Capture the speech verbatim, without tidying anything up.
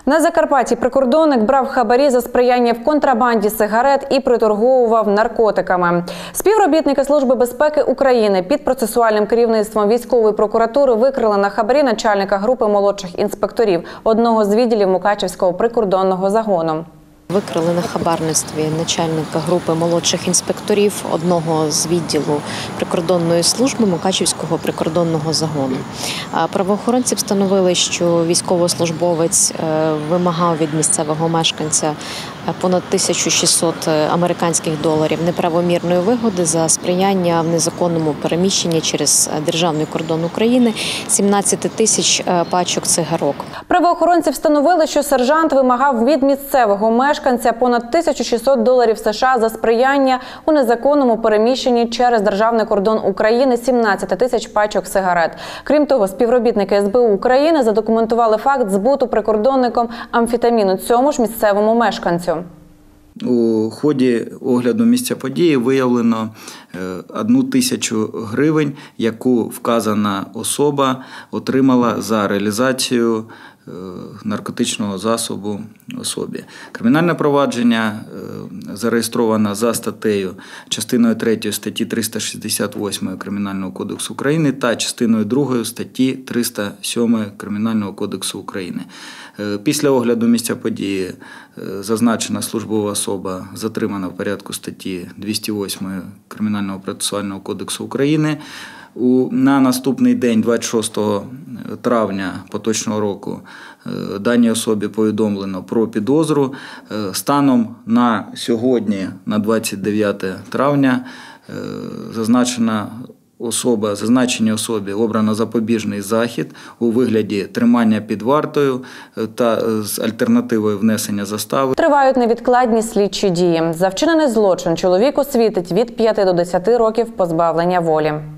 На Закарпатті прикордонник брав хабарі за сприяння в контрабанді сигарет і приторговував наркотиками. Співробітники Служби безпеки України під процесуальним керівництвом військової прокуратури викрили на хабарі начальника групи молодших інспекторів одного з відділів Мукачівського прикордонного загону. Викрили на хабарництві начальника групи молодших інспекторів одного з відділу прикордонної служби Мукачівського прикордонного загону. Правоохоронці встановили, що військовослужбовець вимагав від місцевого мешканця понад тисячу шістсот американських доларів неправомірної вигоди за сприяння в незаконному переміщенні через державний кордон України сімнадцять тисяч пачок цигарок. Правоохоронці встановили, що сержант вимагав від місцевого мешканця понад тисячу шістсот доларів США за сприяння у незаконному переміщенні через державний кордон України сімнадцять тисяч пачок сигарет. Крім того, співробітники ес бе у України задокументували факт збуту прикордонником амфетаміну цьому ж місцевому мешканцю. У ході огляду місця події виявлено одну тисячу гривень, яку вказана особа отримала за реалізацію наркотичного засобу особі. Кримінальне провадження зареєстровано за статтею частиною третьою статті триста шістдесят восьмої Кримінального кодексу України та частиною другою статті триста сьомої Кримінального кодексу України. Після огляду місця події зазначена службова особа затримана в порядку статті двісті восьмої Кримінального процесуального кодексу України. На наступний день, двадцять шостого травня поточного року, даній особі повідомлено про підозру. Станом на сьогодні, на двадцять дев'яте травня, зазначена особа, зазначеній особі обрано запобіжний захід у вигляді тримання під вартою та з альтернативою внесення застави. Тривають невідкладні слідчі дії. За вчинений злочин чоловіку світить від п'яти до десяти років позбавлення волі.